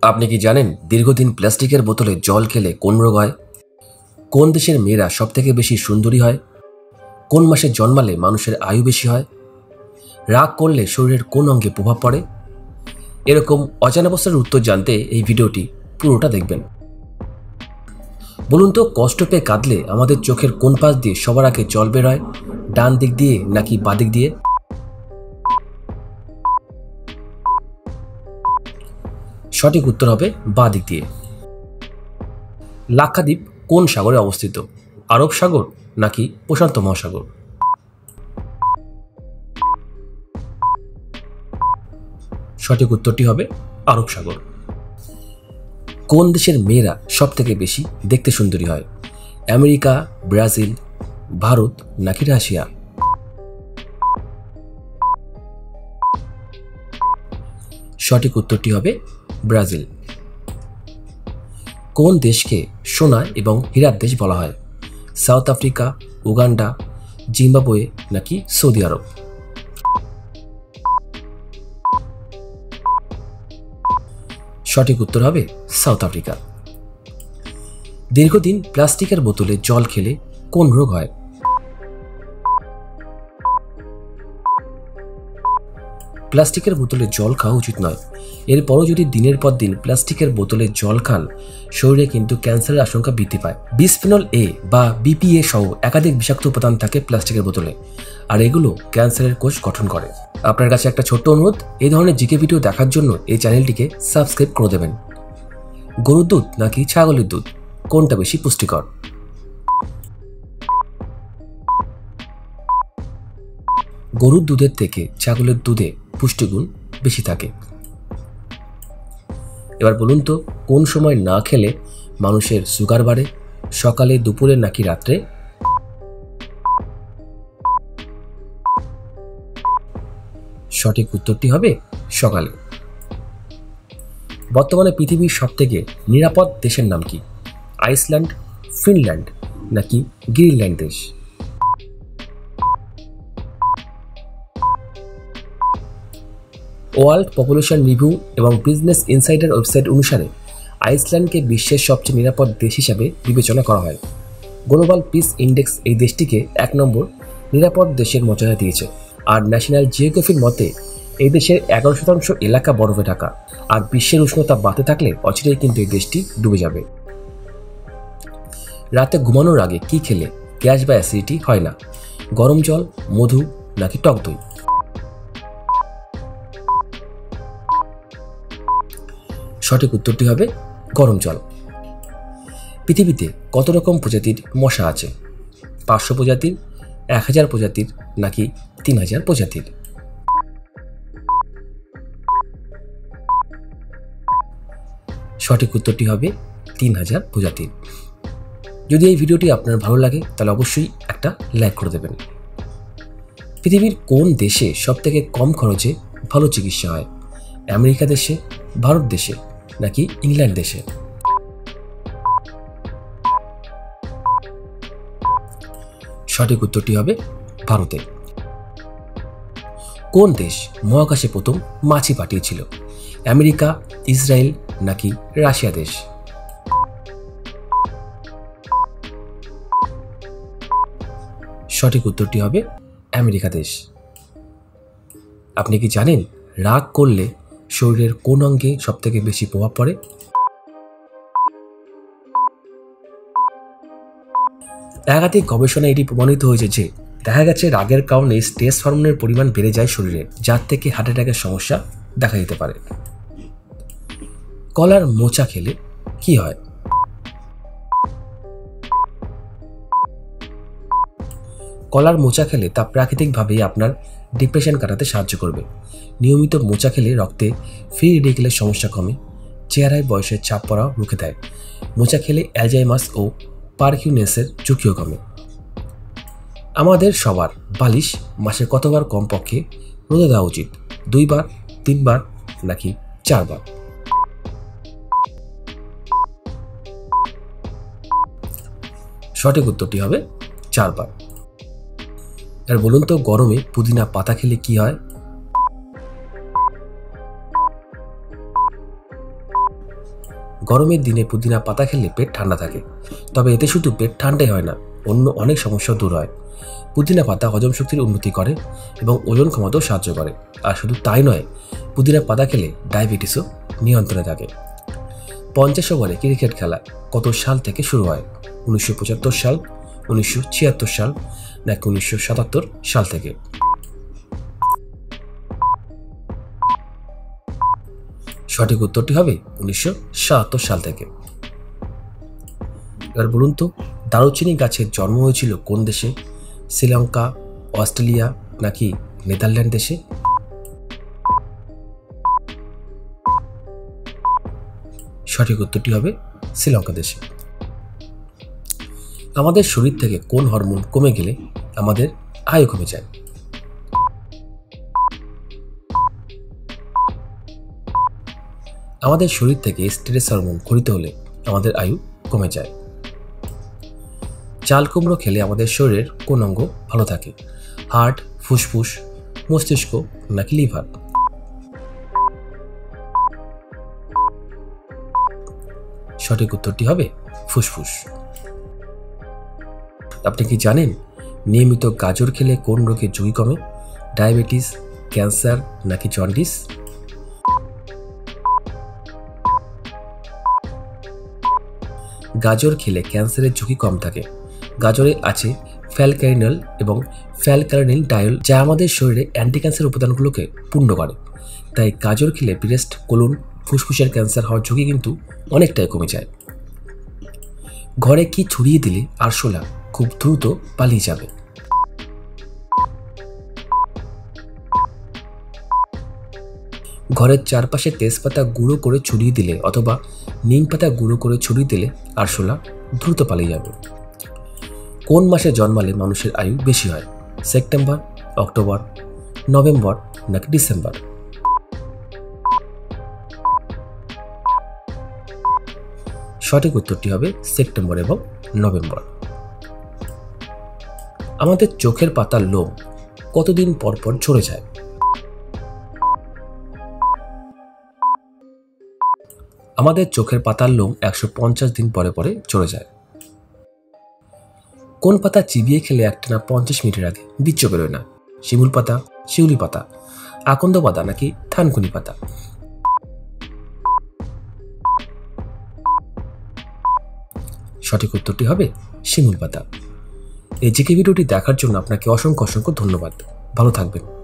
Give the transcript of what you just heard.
আপনি কি জানেন দীর্ঘদিন প্লাস্টিকের বোতলে জল খেলে কোন রোগ হয়? কোন দেশের মেয়েরা সবথেকে বেশি সুন্দরী হয়? কোন মাসে জন্মালে মানুষের আয়ু বেশি হয়? রাগ করলে শরীরের কোন অঙ্গে প্রভাব পড়ে? এরকম অজানা প্রশ্নের উত্তর জানতে এই ভিডিওটি পুরোটা দেখবেন। বলুন তো, কষ্ট পেয়ে কাঁদলে আমাদের চোখের কোন পাশ দিয়ে সবার আগে জল বের হয়? ডান দিক দিয়ে নাকি বাঁ দিক দিয়ে? সঠিক উত্তর হবে বাঁ দিক দিয়ে। লাক্ষাদ্বীপ কোন সাগরে অবস্থিত? আরব সাগর নাকি প্রশান্ত মহাসাগর? সঠিক উত্তরটি হবে আরব সাগর। কোন দেশের মেয়েরা সব থেকে বেশি দেখতে সুন্দরী হয়? আমেরিকা, ব্রাজিল, ভারত নাকি রাশিয়া? সঠিক উত্তরটি হবে ব্রাজিল। কোন দেশকে সোনা এবং হীরার দেশ বলা হয়? সাউথ আফ্রিকা, উগান্ডা, জিম্বাবুয়ে নাকি সৌদি আরব? সঠিক উত্তর হবে সাউথ আফ্রিকা। দীর্ঘদিন প্লাস্টিকের বোতলে জল খেলে কোন রোগ হয়? প্লাস্টিকের বোতলে জল খাওয়া উচিত নয়। এরপরও যদি দিনের পর দিন প্লাস্টিকের বোতলে জল খান, শরীরে কিন্তু ক্যান্সারের আশঙ্কা বৃদ্ধি পায়। বিসফেনল এ বা বিপিএ সহ একাধিক বিষাক্ত উপাদান থাকে প্লাস্টিকের বোতলে, আর এগুলো ক্যান্সারের কোষ গঠন করে। আপনার কাছে একটা ছোট্ট অনুরোধ, এই ধরনের জিকে ভিডিও দেখার জন্য এই চ্যানেলটিকে সাবস্ক্রাইব করে দেবেন। গরুর দুধ নাকি ছাগলের দুধ, কোনটা বেশি পুষ্টিকর? গরুর দুধের থেকে ছাগলের দুধে পুষ্টিগুণ বেশি থাকে। এবার বলুন তো, কোন সময় না খেলে মানুষের সুগার বাড়ে? সকালে, দুপুরে নাকি রাত্রে? সঠিক উত্তরটি হবে সকালে। বর্তমানে পৃথিবীর সবথেকে নিরাপদ দেশের নাম কি? আইসল্যান্ড, ফিনল্যান্ড নাকি গ্রিনল্যান্ড দেশ? ওয়ার্ল্ড পপুলেশন রিভিউ এবং বিজনেস ইনসাইডার ওয়েবসাইট অনুসারে আইসল্যান্ডকে বিশ্বের সবচেয়ে নিরাপদ দেশ হিসাবে বিবেচনা করা হয়। গ্লোবাল পিস ইন্ডেক্স এই দেশটিকে 1 নম্বর নিরাপদ দেশের মর্যাদা দিয়েছে। আর ন্যাশনাল জিওগ্রাফির মতে এই দেশের 11% এলাকা বরফে ঢাকা। আর বিশ্বের উষ্ণতা বাড়তে থাকলে অচিরেই কিন্তু এই দেশটি ডুবে যাবে। রাতে ঘুমানোর আগে কি খেলে গ্যাস বা অ্যাসিডিটি হয় না? গরম জল, মধু নাকি টক দই? সঠিক উত্তরটি হবে গরম জল। পৃথিবীতে কত রকম প্রজাতির মশা আছে? 500 প্রজাতির, 1000 প্রজাতির নাকি 3000 প্রজাতির? সঠিক উত্তরটি হবে 3000 প্রজাতির। যদি এই ভিডিওটি আপনার ভালো লাগে তাহলে অবশ্যই একটা লাইক করে দেবেন। পৃথিবীর কোন দেশে সবথেকে কম খরচে ভালো চিকিৎসা হয়? আমেরিকা দেশে, ভারত দেশে নাকি ইংল্যান্ড দেশে? সঠিক উত্তরটি হবে ভারতে। কোন দেশ মহাকাশে প্রথম মাছি পাঠিয়েছিল? আমেরিকা, ইসরায়েল নাকি রাশিয়া দেশ? সঠিক উত্তরটি হবে আমেরিকা দেশ। আপনি কি জানেন রাগ করলে শরীরের কোন অঙ্গে সবথেকে বেশি প্রভাব পড়ে? একাধিক গবেষণায় এটি প্রমাণিত হয়েছে যে দেখা গেছে রাগের কারণে স্ট্রেস হরমোনের পরিমাণ বেড়ে যায় শরীরে, যার থেকে হার্ট অ্যাটাকের সমস্যা দেখা দিতে পারে। কলার মোচা খেলে কি হয়? কলার মোচা খেলে তা প্রাকৃতিকভাবেই আপনার ডিপ্রেশন কাটাতে সাহায্য করবে। নিয়মিত মোচা খেলে রক্তে ফ্রি রেডিকেলের সমস্যা কমে, চেহারায় বয়সের ছাপ পড়াও রুখে দেয়। মোচা খেলে অ্যালজাইমার্স ও পার্কিনসনের ঝুঁকিও কমে। আমাদের সবার বালিশ মাসে কতবার কমপক্ষে রোদে দেওয়া উচিত? 2 বার, 3 বার নাকি 4 বার? সঠিক উত্তরটি হবে 4 বার। আর বলুন তো, গরমে পুদিনা পাতা খেলে কি হয়? গরমের দিনে পুদিনা পাতা খেলে পেট ঠান্ডা থাকে, তবে এতে শুধু পেট ঠান্ডাই হয় না, অন্য অনেক সমস্যাও দূর হয়। পুদিনা পাতা হজম শক্তির উন্নতি করে এবং ওজন কমাতেও সাহায্য করে। আর শুধু তাই নয়, পুদিনা পাতা খেলে ডায়াবেটিসও নিয়ন্ত্রণে থাকে। 50 ওভারে ক্রিকেট খেলা কত সাল থেকে শুরু হয়? 1975 সাল, 1976 সাল নাকি 1977 সাল থেকে? সঠিক উত্তরটি হবে 1977 সাল থেকে। এবার বলুন তো, দারুচিনি গাছের জন্ম হয়েছিল কোন দেশে? শ্রীলঙ্কা, অস্ট্রেলিয়া নাকি নেদারল্যান্ড দেশে? সঠিক উত্তরটি হবে শ্রীলঙ্কা দেশে। আমাদের শরীর থেকে কোন হরমোন কমে গেলে আমাদের আয়ু কমে যায়? আমাদের শরীর থেকে স্ট্রেস হরমোন খরিত হলে আমাদের আয়ু কমে যায়। চাল কুমড়ো খেলে আমাদের শরীরের কোন অঙ্গ ভালো থাকে? হার্ট, ফুসফুস, মস্তিষ্ক নাকি লিভার? সঠিক উত্তরটি হবে ফুসফুস। আপনি কি জানেন নিয়মিত গাজর খেলে কোন রোগের ঝুঁকি কমে? ডায়াবেটিস, ক্যান্সার নাকি জন্ডিস? গাজর খেলে ক্যান্সারের ঝুঁকি কম থাকে। গাজরে আছে ফ্যালক্যারিনল এবং ফ্যালক্যারিনিল ডায়ল, যা আমাদের শরীরে অ্যান্টি ক্যান্সার উপাদানগুলোকে পূর্ণ করে। তাই গাজর খেলে ব্রেস্ট, কোলন, ফুসফুসের ক্যান্সার হওয়ার ঝুঁকি কিন্তু অনেকটাই কমে যায়। ঘরে কি ছড়িয়ে দিলে আরশোলা খুব দ্রুত পালিয়ে যাবে? ঘরের চারপাশে তেজপাতা গুঁড়ো করে ছড়িয়ে দিলে অথবা নিম পাতা গুঁড়ো করে ছড়িয়ে দিলে আরশোলা দ্রুত পালিয়ে যাবে। কোন মাসে জন্মালে মানুষের আয়ু বেশি হয়? সেপ্টেম্বর, অক্টোবর, নভেম্বর নাকি ডিসেম্বর? সঠিক উত্তরটি হবে সেপ্টেম্বর এবং নভেম্বর। আমাদের চোখের পাতার লোম কতদিন পর পর ঝরে যায়? আমাদের চোখের পাতার লোম 150 দিন পরে পরে ঝরে যায়। কোন পাতা চিবিয়ে খেলে একটানা 50 মিনিটের আগে বিচ্ছ বেরোয় না? শিমুল পাতা, শিউলি পাতা, আকন্দ পাতা নাকি থানকুনি পাতা? সঠিক উত্তরটি হবে শিমুল পাতা। এই জিকে ভিডিওটি দেখার জন্য আপনাকে অসংখ্য ধন্যবাদ। ভালো থাকবেন।